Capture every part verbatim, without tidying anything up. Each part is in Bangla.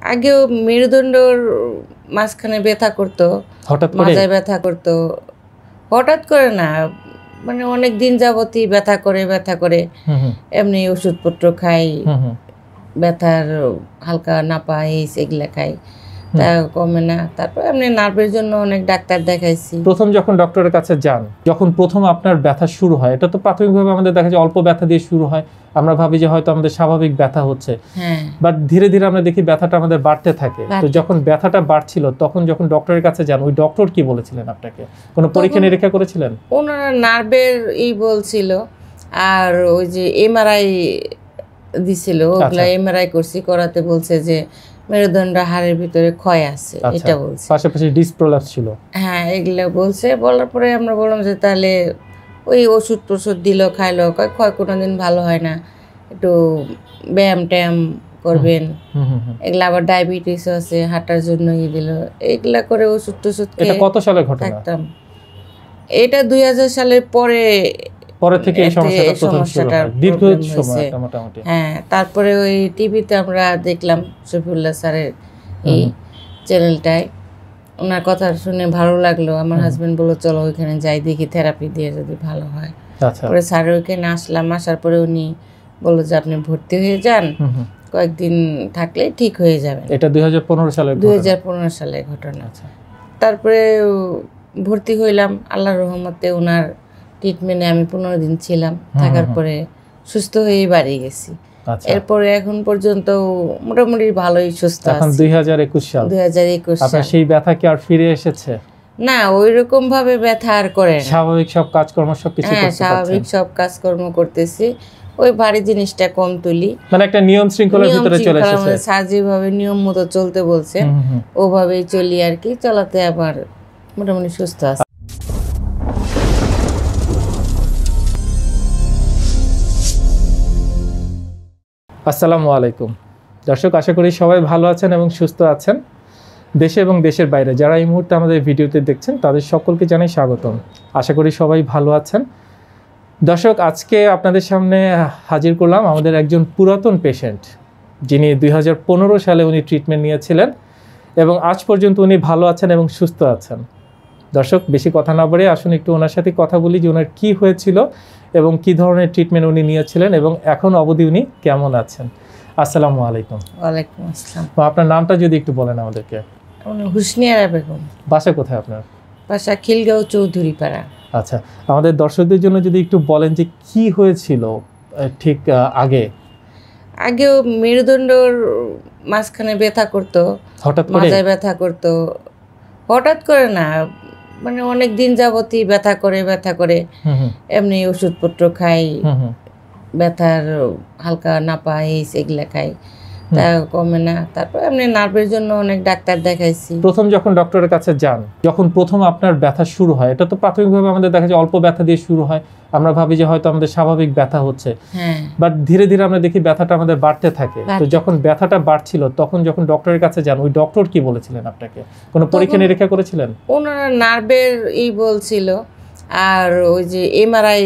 আগেও মেরুদণ্ডর মাঝখানে ব্যথা করতো, হঠাৎ করে মাথায় ব্যথা করতো। হঠাৎ করে না, মানে অনেক দিন যাবতই ব্যথা করে ব্যথা করে এমনি ওষুধপত্র খাই, ব্যথার হালকা নাপা এইস এগুলা খাই, তা কমে না। তারপর এমনি নার্ভের জন্য অনেক ডাক্তার দেখাইছি। প্রথম যখন ডক্টরের কাছে যান, যখন প্রথম আপনার ব্যথা শুরু হয়, এটা তো প্রাথমিকভাবে আমাদের দেখা যায় অল্প ব্যথা দিয়ে শুরু হয়, আমরা ভাবি যে হয়তো আমাদের স্বাভাবিক ব্যথা হচ্ছে, বাট ধীরে ধীরে আমরা দেখি ব্যথাটা আমাদের বাড়তে থাকে। তো যখন ব্যথাটা বাড়ছিল তখন যখন ডক্টরের কাছে যান, ওই ডক্টর কি বলেছিলেন আপনাকে? কোনো পরীক্ষা নিরীক্ষা করেছিলেন? ওনারা নার্ভের ই বলছিল, আর ওই যে এমআরআই দিছিল, ওগুলা এমআরআই করছি, করাতে বলছে যে মেরুদণ্ড হাড়ের ভিতরে ক্ষয় আছে, এটা বলছে। পাশাপাশি ডিস্ক প্রলাপস ছিল। হ্যাঁ, এগুলা বলছে। বলার পরে আমরা বললাম যে তাহলে ওই ওষুধ টষুধ দিল, খাইলো, ক্ষয় কোনোদিন ভালো হয় না, একটু ব্যায়াম ট্যায়াম করবেন। এগুলা আবার ডায়াবেটিস আছে, হাঁটার জন্য ই দিল, এগুলা করে ওষুধ টষুধ এটা কত সালের ঘটনা? থাকতাম। এটা দুই হাজার সালের পরে পরে থেকে এই সমস্যাটা প্রথম শুরু হয়, দীর্ঘ সময় মোটামুটি। হ্যাঁ, তারপরে ওই টিভিতে আমরা দেখলাম শফিউল্লাহ স্যারের এই চ্যানেলটায়, ওনার কথা শুনে ভালো লাগলো। আমার হাজবেন্ড বললো চলো ওইখানে যাই, দেখি থেরাপি দিয়ে যদি ভালো হয়। পরে স্যারের ওইখানে আসলাম, আসার পরে উনি বললো যে আপনি ভর্তি হয়ে যান, কয়েকদিন থাকলে ঠিক হয়ে যাবেন। এটা দুই হাজার পনেরো সালের দুই হাজার পনেরো সালের ঘটনা। তারপরে ভর্তি হইলাম, আল্লাহর রহমতে ওনার ট্রিটমেন্টে আমি পনেরো দিন ছিলাম, থাকার পরে সুস্থ হয়ে বাড়ি গেছি। এরপরে এখন পর্যন্ত মোটামুটি ভালোই সুস্থ আছি। এখন দুই হাজার একুশ সাল, দুই হাজার একুশ সাল। আপনার সেই ব্যথা কি আর ফিরে এসেছে? না, ওই রকম ভাবে ব্যথা আর করে না। স্বাভাবিক সব কাজকর্ম সবকিছু করতে পারছেন? স্বাভাবিক সব কাজকর্ম করতেছি, ওই ভারী জিনিসটা কম তুলি, মানে একটা নিয়ম শৃঙ্খলার ভিতরে চলে এসেছে। স্যার যেভাবে নিয়ম মতো চলতে বলছে ওভাবেই চলি আর কি, চলাতে আবার মোটামুটি সুস্থ আছে। আসসালামু আলাইকুম দর্শক, আশা করি সবাই ভালো আছেন এবং সুস্থ আছেন। দেশে এবং দেশের বাইরে যারা এই মুহূর্তে আমাদের ভিডিওতে দেখছেন তাদের সকলকে জানাই স্বাগতম। আশা করি সবাই ভালো আছেন। দর্শক, আজকে আপনাদের সামনে হাজির করলাম আমাদের একজন পুরাতন পেশেন্ট, যিনি দুই হাজার পনেরো সালে উনি ট্রিটমেন্ট নিয়েছিলেন এবং আজ পর্যন্ত উনি ভালো আছেন এবং সুস্থ আছেন। দর্শক, বেশি কথা না বলে আসুন একটু ওনার সাথে কথা বলি যে ওনার কী হয়েছিল এবং কি ধরনের ট্রিটমেন্ট উনি নিয়েছিলেন এবং এখন অবধি উনি কেমন আছেন। আসসালামু আলাইকুম। ওয়ালাইকুম আসসালাম। আপনার নামটা যদি একটু বলেন আমাদেরকে। হুসনিয়ারা বেগম। বাসা কোথায় আপনার? বাসা খিলগাঁও চৌধুরী পাড়া। আচ্ছা, আমাদের দর্শকদের জন্য যদি একটু বলেন যে কি হয়েছিল ঠিক আগে। আগেও মেরুদণ্ডর মাঝখানে ব্যথা করতো, হঠাৎ করে মাথায় ব্যথা করতো। হঠাৎ করে না, মানে অনেক দিন যাবতই ব্যথা করে ব্যথা করে এমনি ওষুধপত্র খাই, ব্যথার হালকা নাপা এইস এগুলা খাই, তা কমে না। তারপর এমনি নার্ভের জন্য অনেক ডাক্তার দেখাইছি। প্রথম যখন ডক্টরের কাছে যান, যখন প্রথম আপনার ব্যথা শুরু হয়, এটা তো প্রাথমিকভাবে আমাদের দেখা যায় অল্প ব্যথা দিয়ে শুরু হয়, আমরা ভাবি যে হয়তো আমাদের স্বাভাবিক ব্যথা হচ্ছে, বাট ধীরে ধীরে আমরা দেখি ব্যথাটা আমাদের বাড়তে থাকে। তো যখন ব্যথাটা বাড়ছিল তখন যখন ডক্টরের কাছে যান, ওই ডক্টর কি বলেছিলেন আপনাকে? কোনো পরীক্ষা নিরীক্ষা করেছিলেন? ওনারা নার্ভের ই বলছিল, আর ওই যে এমআরআই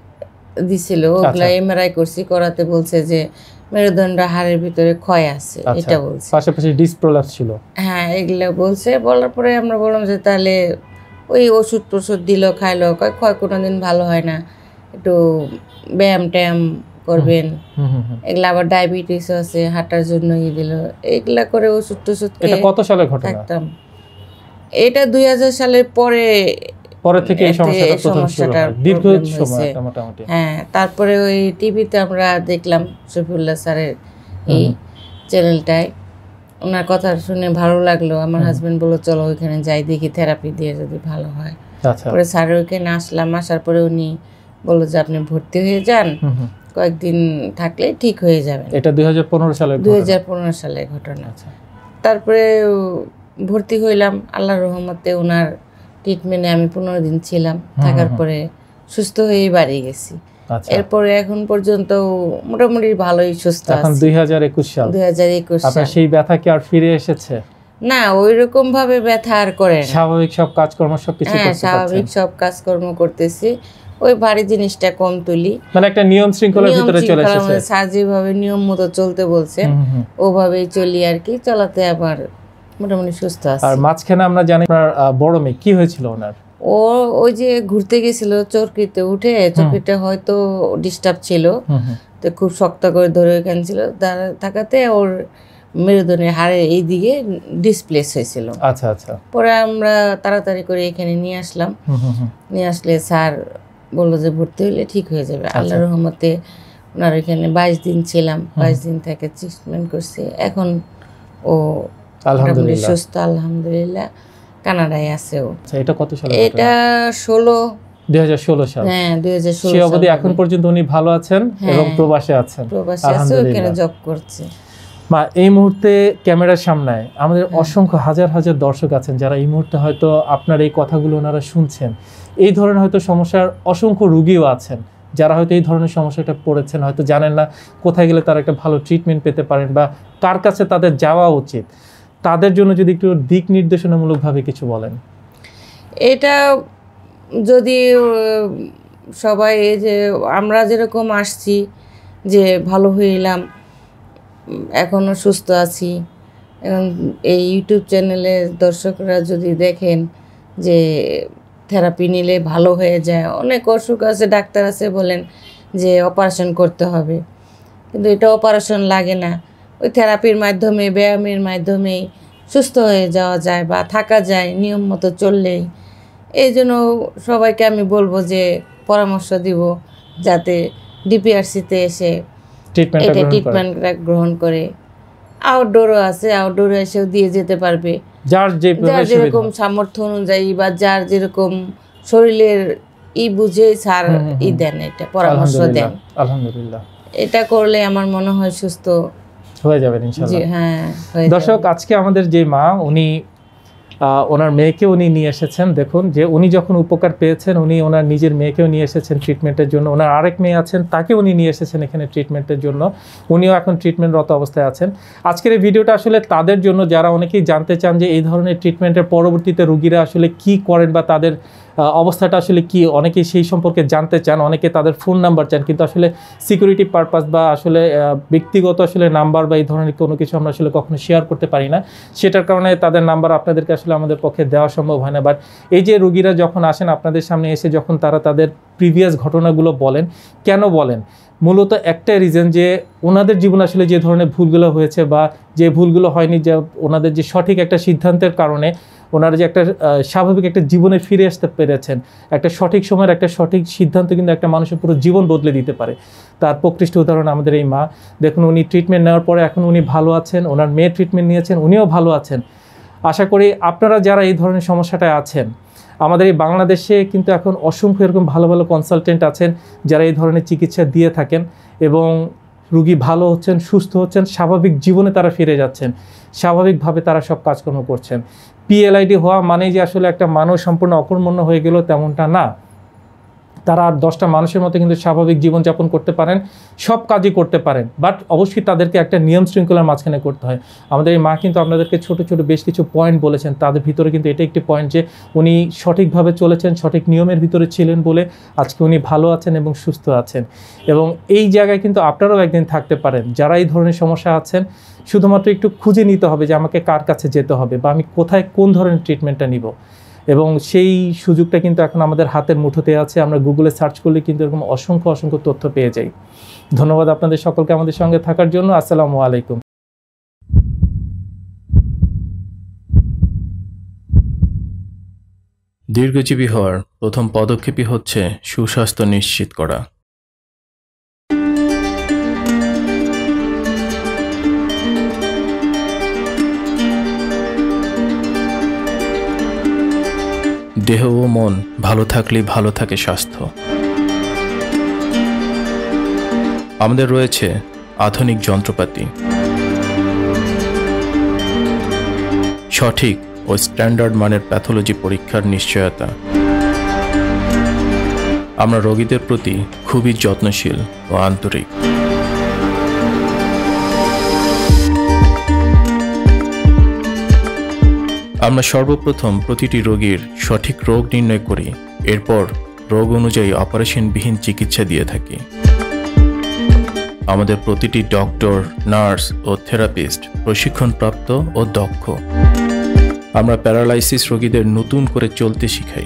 দিছিল, ওগুলা এমআরআই করছি, করাতে বলছে যে মেরুদণ্ড হাড়ের ভিতরে ক্ষয় আছে, এটা বলছে। পাশাপাশি ডিস্ক প্রলাপস ছিল। হ্যাঁ, এগুলা বলছে। বলার পরে আমরা বললাম যে তাহলে ওই ওষুধ টষুধ দিল, খাইলো, ক্ষয় কোনোদিন ভালো হয় না, একটু ব্যায়াম ট্যায়াম করবেন। এগুলা আবার ডায়াবেটিস আছে, হাঁটার জন্য ই দিল, এগুলা করে ওষুধ টষুধ এটা কত সালের ঘটনা? থাকতাম। এটা দুই হাজার সালের পরে পরে থেকে এই সমস্যাটা প্রথম শুরু হয়, দীর্ঘ সময় মোটামুটি। হ্যাঁ, তারপরে ওই টিভিতে আমরা দেখলাম শফিউল্লাহ স্যারের এই চ্যানেলটায়, ওনার কথা শুনে ভালো লাগলো। আমার হাজবেন্ড বললো চলো ওইখানে যাই, দেখি থেরাপি দিয়ে যদি ভালো হয়। পরে স্যারের ওইখানে আসলাম, আসার পরে উনি বললো যে আপনি ভর্তি হয়ে যান, কয়েকদিন থাকলে ঠিক হয়ে যাবেন। এটা দুই হাজার পনেরো সালের দুই হাজার পনেরো সালের ঘটনা। তারপরে ভর্তি হইলাম, আল্লাহর রহমতে ওনার ট্রিটমেন্টে আমি পনেরো দিন ছিলাম, থাকার পরে সুস্থ হয়ে বাড়ি গেছি। এরপরে এখন পর্যন্ত মোটামুটি ভালোই সুস্থ আছি। এখন দুই হাজার একুশ সাল। দুই হাজার একুশ সাল। আপনার সেই ব্যথা কি আর ফিরে এসেছে? না, ওই রকম ভাবে ব্যথা আর করে না। স্বাভাবিক সব কাজকর্ম সবকিছু করতে পারছেন? স্বাভাবিক সব কাজকর্ম করতেছি, ওই ভারী জিনিসটা কম তুলি, মানে একটা নিয়ম শৃঙ্খলার ভিতরে চলে এসেছে। স্যার যেভাবে নিয়ম মতো চলতে বলছেন ওভাবেই চলি আর কি, চলাতে আবার মোটামুটি সুস্থ আছে। আর মাঝখানে আমরা জানি আপনার বড় মেয়ে কি হয়েছিল ওনার? ও ওই যে ঘুরতে গেছিল চরকিতে উঠে, চরকিটা হয়তো ডিস্টার্ব ছিল, তো খুব শক্ত করে ধরে ওইখানে ছিল, থাকাতে ওর মেরুদণ্ডের হাড়ের এই দিকে ডিসপ্লেস হয়েছিল। আচ্ছা আচ্ছা। পরে আমরা তাড়াতাড়ি করে এখানে নিয়ে আসলাম, নিয়ে আসলে স্যার বললো যে ভর্তি হলে ঠিক হয়ে যাবে। আল্লাহর রহমতে ওনার এখানে বাইশ দিন ছিলাম, বাইশ দিন থেকে ট্রিটমেন্ট করছি, এখন ও আলহামদুলিল্লাহ সুস্থ, আলহামদুলিল্লাহ। কানাডায় আছে ও। এটা কত সালে? এটা ষোলো দুই হাজার ষোলো সাল। হ্যাঁ দুই হাজার ষোলো সে অবধি এখন পর্যন্ত উনি ভালো আছেন এবং প্রবাসে আছেন। প্রবাসে আছে, ওখানে জব করছে। মা এই মুহূর্তে ক্যামেরার সামনে আমাদের অসংখ্য হাজার হাজার দর্শক আছেন যারা এই মুহূর্তে হয়তো আপনার এই কথাগুলো ওনারা শুনছেন। এই ধরনের হয়তো সমস্যার অসংখ্য রোগীও আছেন যারা হয়তো এই ধরনের সমস্যাটা পড়েছেন, হয়তো জানেন না কোথায় গেলে তারা একটা ভালো ট্রিটমেন্ট পেতে পারেন বা কার কাছে তাদের যাওয়া উচিত। তাদের জন্য যদি একটু দিক নির্দেশনামূলকভাবে কিছু বলেন। এটা যদি সবাই এই যে আমরা যেরকম আসছি যে ভালো হইলাম, এখনও সুস্থ আছি, এখন এই ইউটিউব চ্যানেলের দর্শকরা যদি দেখেন যে থেরাপি নিলে ভালো হয়ে যায়, অনেক অসুখ আছে, ডাক্তার আছে বলেন যে অপারেশন করতে হবে, কিন্তু এটা অপারেশন লাগে না, ওই থেরাপির মাধ্যমে ব্যায়ামের মাধ্যমেই সুস্থ হয়ে যাওয়া যায় বা থাকা যায় নিয়ম মতো চললেই। এই জন্য সবাইকে আমি বলবো যে পরামর্শ দিব যাতে ডিপিআরসিতে এসে এটা ট্রিটমেন্টটা গ্রহণ করে। আউটডোরও আছে, আউটডোরে এসেও দিয়ে যেতে পারবে যার যেরকম সামর্থ্য অনুযায়ী বা যার যেরকম শরীরের ই বুঝে স্যার ই দেন, এটা পরামর্শ দেন। আলহামদুলিল্লাহ এটা করলে আমার মনে হয় সুস্থ হয়ে যাবেন ইনশাআল্লাহ। হ্যাঁ দর্শক, আজকে আমাদের যে মা উনি ওনার মেয়েকে উনি নিয়ে এসেছেন। দেখুন যে উনি যখন উপকার পেয়েছেন উনি ওনার নিজের মেয়েকেও নিয়ে এসেছেন ট্রিটমেন্টের জন্য, ওনার আরেক মেয়ে আছেন তাকে উনি নিয়ে এসেছেন এখানে ট্রিটমেন্টের জন্য, উনিও এখন ট্রিটমেন্টরত অবস্থায় আছেন। আজকের এই ভিডিওটা আসলে তাদের জন্য যারা অনেকেই জানতে চান যে এই ধরনের ট্রিটমেন্টের পরবর্তীতে রোগীরা আসলে কি করেন বা তাদের অবস্থাটা আসলে কি, অনেকেই সেই সম্পর্কে জানতে চান, অনেকে তাদের ফোন নাম্বার চান, কিন্তু আসলে সিকিউরিটি পারপাস বা আসলে ব্যক্তিগত আসলে নাম্বার বা এই ধরনের কোনো কিছু আমরা আসলে কখনো শেয়ার করতে পারি না, সেটার কারণে তাদের নাম্বার আপনাদেরকে আসলে আমাদের পক্ষে দেওয়া সম্ভব হয় না। বাট এই যে রোগীরা যখন আসেন আপনাদের সামনে এসে যখন তারা তাদের প্রিভিয়াস ঘটনাগুলো বলেন, কেন বলেন? মূলত একটাই রিজন যে ওনাদের জীবনে আসলে যে ধরনের ভুলগুলো হয়েছে বা যে ভুলগুলো হয়নি, যে ওনাদের যে সঠিক একটা সিদ্ধান্তের কারণে ওনারা যে একটা স্বাভাবিক একটা জীবনে ফিরে আসতে পেরেছেন। একটা সঠিক সময়ের একটা সঠিক সিদ্ধান্ত কিন্তু একটা মানুষের পুরো জীবন বদলে দিতে পারে। তার প্রকৃষ্ট উদাহরণ আমাদের এই মা। দেখুন উনি ট্রিটমেন্ট নেওয়ার পরে এখন উনি ভালো আছেন, ওনার মেয়ে ট্রিটমেন্ট নিয়েছেন, উনিও ভালো আছেন। আশা করি আপনারা যারা এই ধরনের সমস্যাটায় আছেন, আমাদের এই বাংলাদেশে কিন্তু এখন অসংখ্য এরকম ভালো ভালো কনসালটেন্ট আছেন যারা এই ধরনের চিকিৎসা দিয়ে থাকেন এবং রোগী ভালো হচ্ছেন, সুস্থ হচ্ছেন, স্বাভাবিক জীবনে তারা ফিরে যাচ্ছেন, স্বাভাবিকভাবে তারা সব কাজকর্ম করছেন। পিএলআইডি হওয়া মানে যে আসলে একটা মানুষ সম্পূর্ণ অকর্মণ্য হয়ে গেল তেমনটা না। তারা আর দশটা মানুষের মতো কিন্তু স্বাভাবিক জীবনযাপন করতে পারেন, সব কাজই করতে পারেন, বাট অবশ্যই তাদেরকে একটা নিয়ম শৃঙ্খলার মাঝখানে করতে হয়। আমাদের এই মা কিন্তু আপনাদেরকে ছোট ছোট বেশ কিছু পয়েন্ট বলেছেন, তাদের ভিতরে কিন্তু এটা একটি পয়েন্ট যে উনি সঠিকভাবে চলেছেন, সঠিক নিয়মের ভিতরে ছিলেন বলে আজকে উনি ভালো আছেন এবং সুস্থ আছেন। এবং এই জায়গায় কিন্তু আপনারাও একদিন থাকতে পারেন। যারা এই ধরনের সমস্যা আছেন শুধুমাত্র একটু খুঁজে নিতে হবে যে আমাকে কার কাছে যেতে হবে বা আমি কোথায় কোন ধরনের ট্রিটমেন্টটা নিব, এবং সেই সুযোগটা কিন্তু এখন আমাদের হাতের মুঠোতে আছে। আমরা গুগলে সার্চ করলে কিন্তু এরকম অসংখ্য অসংখ্য তথ্য পেয়ে যাই। ধন্যবাদ আপনাদের সকলকে আমাদের সঙ্গে থাকার জন্য। আসসালামু আলাইকুম। দীর্ঘজীবী হওয়ার প্রথম পদক্ষেপই হচ্ছে সুস্বাস্থ্য নিশ্চিত করা। দেহ ও মন ভালো থাকলেই ভালো থাকে স্বাস্থ্য। আমাদের রয়েছে আধুনিক যন্ত্রপাতি, সঠিক ও স্ট্যান্ডার্ড মানের প্যাথোলজি পরীক্ষার নিশ্চয়তা। আমরা রোগীদের প্রতি খুবই যত্নশীল ও আন্তরিক। আমরা সর্বপ্রথম প্রতিটি রোগীর সঠিক রোগ নির্ণয় করি, এরপর রোগ অনুযায়ী অপারেশনবিহীন চিকিৎসা দিয়ে থাকি। আমাদের প্রতিটি ডক্টর, নার্স ও থেরাপিস্ট প্রশিক্ষণপ্রাপ্ত ও দক্ষ। আমরা প্যারালাইসিস রোগীদের নতুন করে চলতে শিখাই।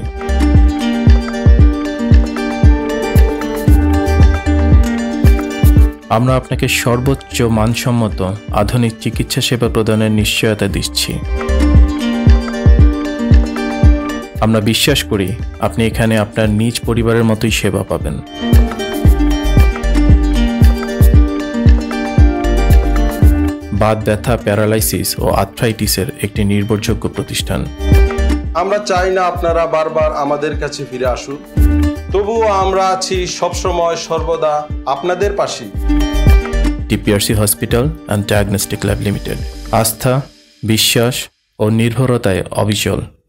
আমরা আপনাকে সর্বোচ্চ মানসম্মত আধুনিক চিকিৎসা সেবা প্রদানের নিশ্চয়তা দিচ্ছি। আমরা বিশ্বাস করি আপনি এখানে আপনার নিজ পরিবারের মতোই সেবা পাবেন। বাত ব্যথা, প্যারালাইসিস ও আর্থ্রাইটিসের একটি নির্ভরযোগ্য প্রতিষ্ঠান। আমরা চাই না আপনারা বারবার আমাদের কাছে ফিরে আসুন, তবুও আমরা আছি সবসময় সর্বদা আপনাদের পাশে। TPRC hospital and diagnostic lab limited, আস্থা, বিশ্বাস ও নির্ভরতায় অবিচল।